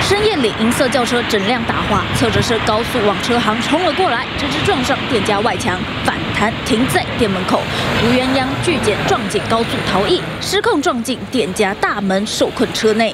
深夜里，银色轿车整辆打滑，侧着车高速往车行冲了过来，直直撞上店家外墙，反弹停在店门口。毒鸳鸯拒检撞警高速逃逸，失控撞进店家大门，受困车内。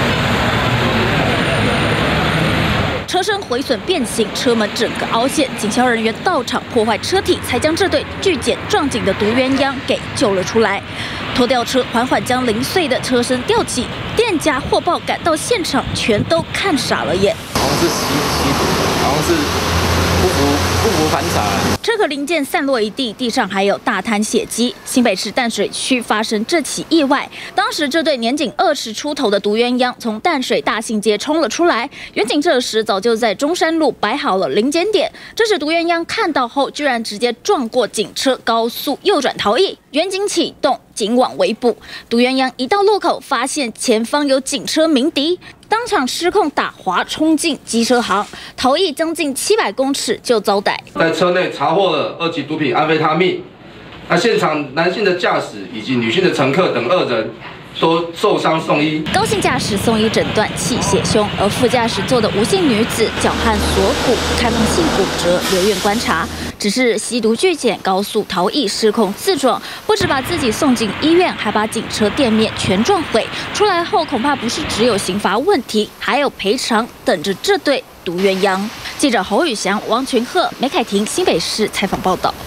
车身毁损变形，车门整个凹陷，警消人员到场破坏车体，才将这对拒检撞警的毒鸳鸯给救了出来。拖吊车缓缓将零碎的车身吊起，店家获报赶到现场，全都看傻了眼。 好像是吸毒，好像是不服盘查。 车壳零件散落一地，地上还有大滩血迹。新北市淡水区发生这起意外，当时这对年仅20出头的毒鸳鸯从淡水大信街冲了出来，远警这时早就在中山路摆好了临检点。这时毒鸳鸯看到后，居然直接撞过警车，高速右转逃逸。远警启动警网围捕，毒鸳鸯一到路口，发现前方有警车鸣笛。 当场失控打滑，冲进机车行，逃逸将近700公尺就遭逮。 在车内查获了2级毒品安非他命。那现场男性的驾驶以及女性的乘客等2人都受伤送医。 高姓驾驶送医诊断气血胸，而副驾驶座的吴姓女子脚和锁骨开放性骨折，留院观察。只是吸毒拒检，高速逃逸，失控自撞，不止把自己送进医院，还把警车店面全撞毁。出来后恐怕不是只有刑罚问题，还有赔偿等着这对毒鸳鸯。记者侯宇翔、王群鹤、梅凯婷新北市采访报道。